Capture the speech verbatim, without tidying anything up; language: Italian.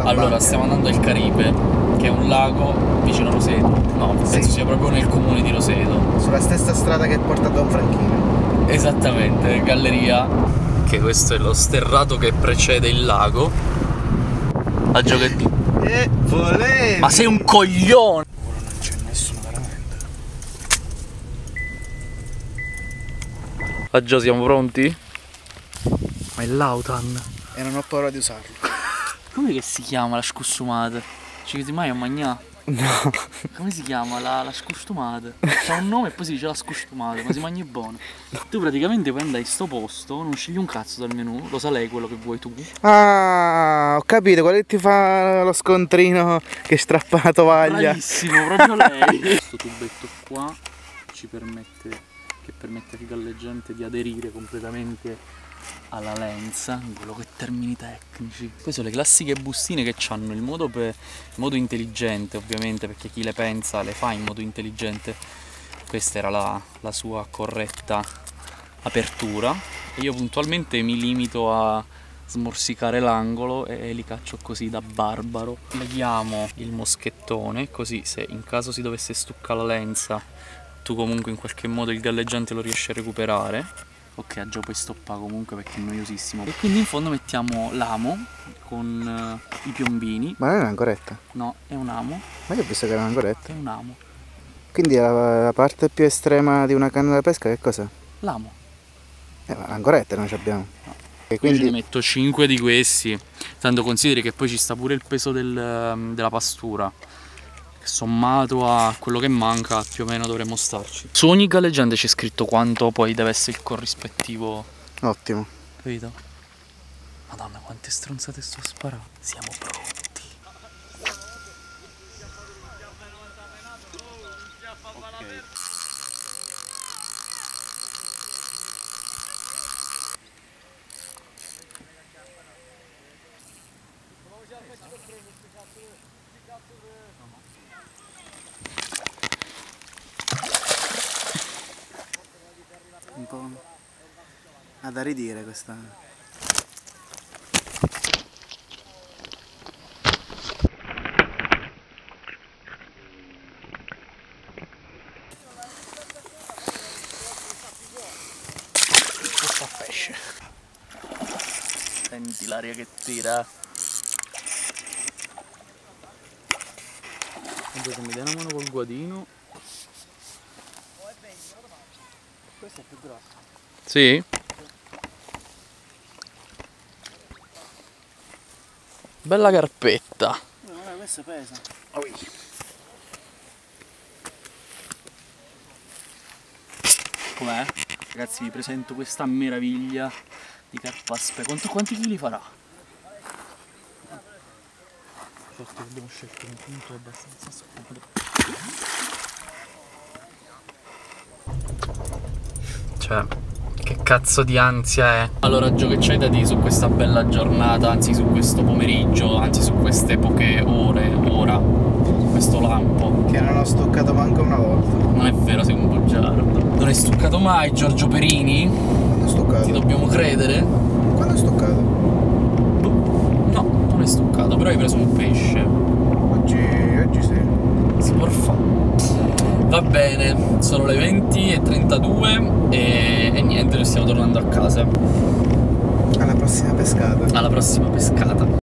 Allora, stiamo andando al Caribe, che è un lago vicino a Roseto. No, penso Sì. sia proprio nel comune di Roseto. Sulla stessa strada che porta a Don Franchino. Esattamente, galleria. Che questo è lo sterrato che precede il lago. A giochetti. E volevi! Ma sei un coglione! Non c'è nessuno veramente. A Gio, siamo pronti? Ma è l'Autan. E non ho paura di usarlo. Come che si chiama la scustumata? Ci chiedi mai a magnà? No. Come si chiama la, la scustumata? C'ha un nome e poi si dice la scustumata, ma si mangia buono. Tu praticamente puoi andare in sto posto, non scegli un cazzo dal menù, lo sa lei quello che vuoi tu. Ah, ho capito, quello che ti fa lo scontrino che strappa la tovaglia. Bravissimo, proprio lei. Questo tubetto qua ci permette, che permette al galleggiante di aderire completamente alla lenza, quello che termini tecnici. Poi sono le classiche bustine che hanno il modo, per, il modo intelligente, ovviamente, perché chi le pensa le fa in modo intelligente. Questa era la, la sua corretta apertura e io puntualmente mi limito a smorsicare l'angolo e li caccio così da barbaro. Leghiamo il moschettone, così se in caso si dovesse stuccare la lenza tu comunque in qualche modo il galleggiante lo riesci a recuperare. Ok, a Gio poi stoppa comunque perché è noiosissimo. E quindi in fondo mettiamo l'amo con uh, i piombini. Ma non è un'ancoretta? No, è un amo. Ma io ho visto che era un'ancoretta. È un amo. Quindi la, la parte più estrema di una canna da pesca che cos'è? L'amo. Eh, ma l'ancoretta non ce l'abbiamo. No. E Quindi quindi ne metto cinque di questi. Tanto consideri che poi ci sta pure il peso del, della pastura. Sommato a quello che manca più o meno dovremmo starci. Su ogni galleggiante c'è scritto quanto poi deve essere il corrispettivo. ottimo. Capito? Madonna, quante stronzate sto a sparare. Siamo pronti. Ok. Un po' ha da ridire questa. Questo a pesce. Senti l'aria che tira. Adesso mi dai una mano col guadino. Questa è più grossa. Sì? Bella carpetta. No, no, questa pesa. Com'è? Ragazzi, vi presento questa meraviglia di carpa aspe. Quanto, quanti chili farà? Forse abbiamo scelto un punto abbastanza scomodo. Cioè, che cazzo di ansia è? Allora, Gio, che c'hai da dire su questa bella giornata, anzi su questo pomeriggio, anzi su queste poche ore, ora, su questo lampo? Che non ho stoccato manco una volta. Non è vero, sei un bugiardo. Non hai stuccato mai, Giorgio Perini? Quando ho stoccato? Ti dobbiamo credere? Quando ho stoccato? No, non hai stuccato, però hai preso un pesce. Oggi, oggi sì. Si può fare. Va bene, sono le venti e trentadue e, e niente, noi stiamo tornando a casa. Alla prossima pescata. Alla prossima pescata.